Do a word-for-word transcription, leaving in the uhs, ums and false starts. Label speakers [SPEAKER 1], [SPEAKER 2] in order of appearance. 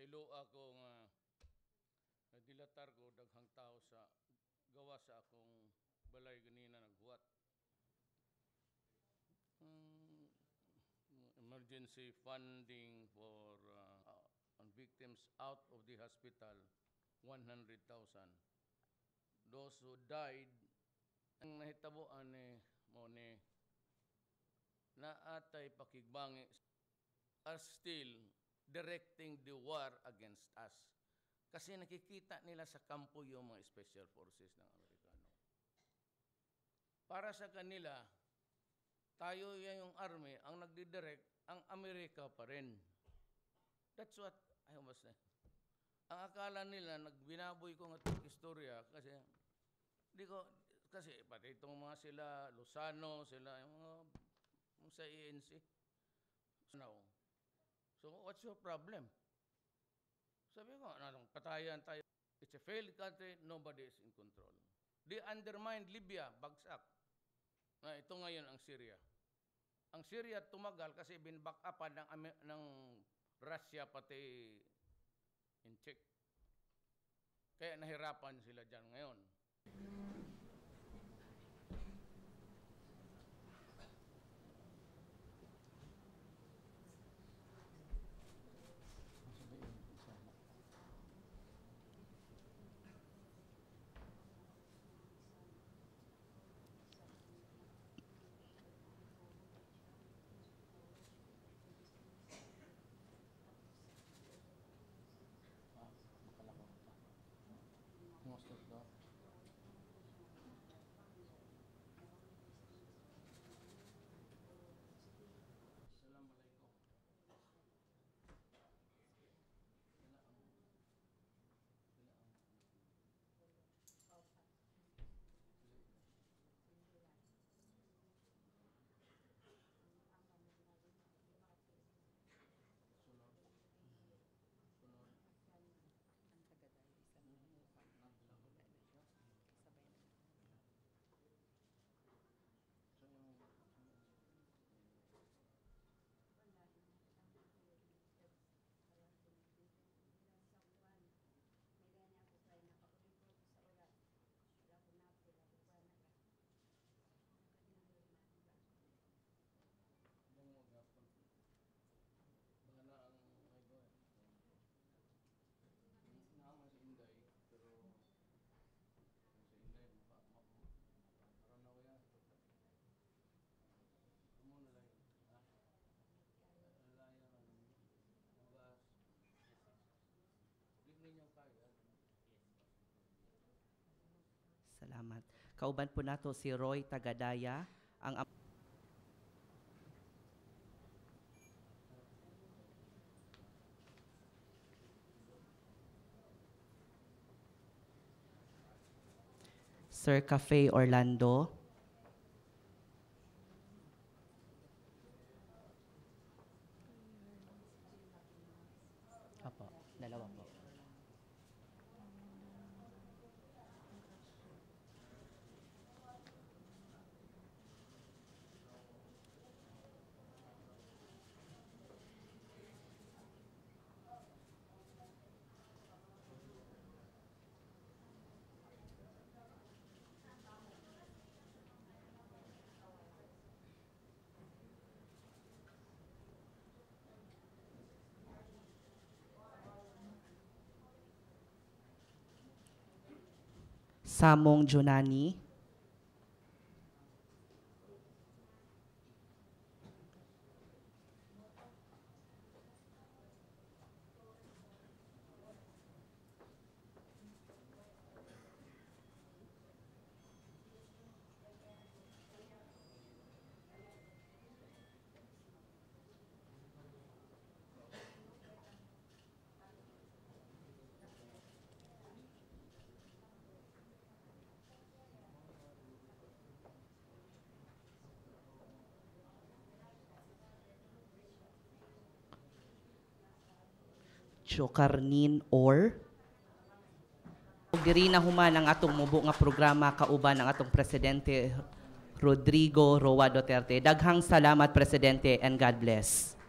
[SPEAKER 1] Bilo ako nga dilatar ko daghang tao sa gawa sa akong balay ganina naghuwat. Um, emergency funding for uh, on victims out of the hospital, one hundred thousand. Those who died, ang nahitabuan ni mo ni na atay pakigbangi are still directing the war against us. Kasi nakikita nila sa kampo yung mga special forces ng Amerikano. Para sa kanila, tayo yan yung army, ang nagdidirect, ang Amerika pa rin. That's what I was saying. Ang akala nila, nagbinaboy ko ng istorya kasi, di ko, kasi pati itong mga sila, Lozano, sila, yung mga yung sa E N C. Now, so what's your problem? Sabi ko, anong patayan tayo. It's a failed country, nobody is in control. They undermined Libya, bagsak. Na ito ngayon ang Syria. Ang Syria tumagal kasi binback upan ng, ng Russia pati in check. Kaya nahirapan sila dyan ngayon. Most of that. Assalamualaikum. Baka na ang may go eh. Naman si Inday, pero si Inday, parang na ko yan. Amo na lang yun. Lalayan ang bugas. Hindi ninyo kaya.
[SPEAKER 2] Salamat. Kauban po nato si Roy Tagadaya, ang Sir Cafe Orlando. Apo, dalawa po. Samong Junani. Chokarnin or diri na human ang atong mubo nga programa kauban ang atong Presidente Rodrigo Roa Duterte. Daghang salamat, Presidente, and God bless.